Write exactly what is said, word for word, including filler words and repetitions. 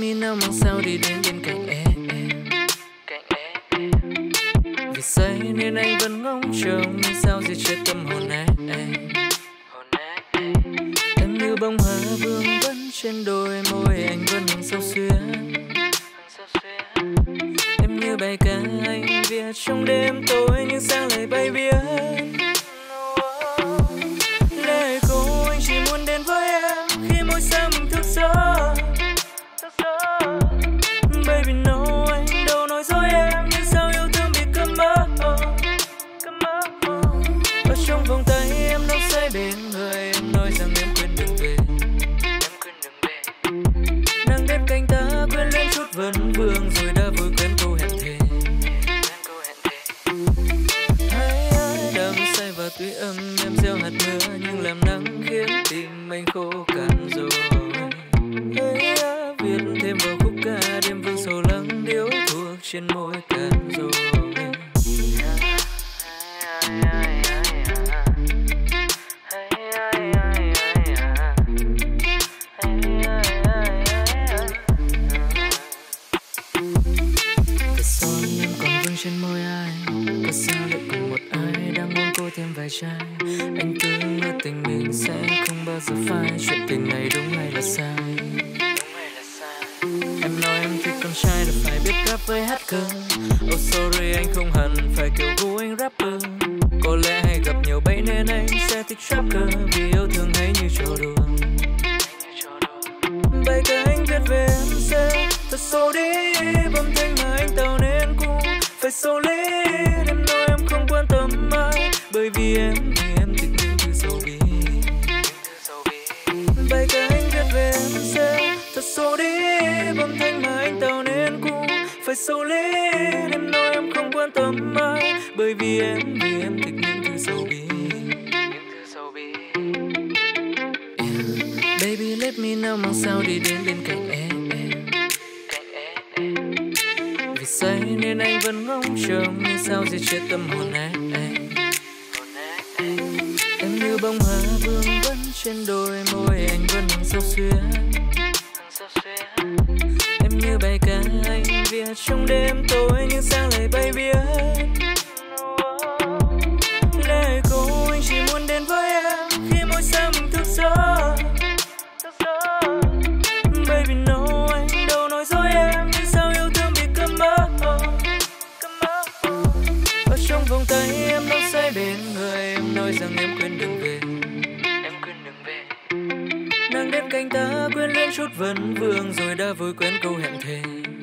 me now mong sao đi đến bên cạnh em. Vì say nên anh vẫn ngóng trông, nhưng sao gì chết tâm hồn em. Em như bông hoa vương vấn trên đôi môi, anh vẫn sâu xuyên. Em như bài ca anh viết trong đêm tối, nhưng sáng lại bay biến. Let it go, anh chỉ muốn đến với em khi mỗi sáng mình thức giấc. Baby no, anh đâu nói dối em, nhưng sao yêu thương bị cấm mất. Ở trong vòng tay em nấu say bên người, em nói rằng em quên đừng về. Nắng đến cánh ta quên lên chút vấn vương, rồi đã vui quên câu hẹn thề. Hay ai đắm say vào tuy âm em gieo hạt mưa, nhưng làm nắng khiến tim anh khô cạn rồi. Hay ai viết thêm vào khúc ca đêm vương sầu lắng điếu thuốc trên môi cạn rồi. Trên môi ai, có sao lại cùng một ai đang ôm cô thêm vài chai. Anh cứ ngỡ tình mình sẽ không bao giờ phai. Chuyện tình này đúng hay là sai? Em nói em thích con trai là phải biết rap với hát cơ. Oh sorry anh không hẳn phải kiểu gu anh rapper. Có lẽ hay gặp nhiều bẫy nên anh sẽ thích rap cơ. Vì yêu thương hay như trò đùa. Bài ca anh viết về em sẽ thật sâu đi, âm thanh mà anh tạo nên cũng phải sâu lên. Em nói em không quan tâm ai, bởi vì em vì em thích những thứ sâu bí. Bài ca anh viết về em sẽ thật sâu đi, âm thanh mà anh tạo nên cũng phải sâu lên. Em nói em không quan tâm ai, bởi vì em vì em thích những thứ sâu bí. Yeah. Baby let me know mong sao đi đến bên cạnh em. Vì say nên anh vẫn ngóng trông, nhưng sao gì chết tâm hồn em. Em như bông hoa vương vấn trên đôi môi, anh vẫn sâu xuyên. Em như bài ca anh viết trong đêm tối, nhưng sáng lại bay biến. Let it go, anh chỉ muốn đến với em khi mỗi sáng mình thức giấc. Baby no, anh đâu nói dối em, nhưng sao yêu thương bị cấm mất. Ở trong vòng tay em nấu say bên người, em nói rằng em quên đừng về. Nắng đến cánh ta quên lên chút vấn vương, rồi đã vui quên câu hẹn thề.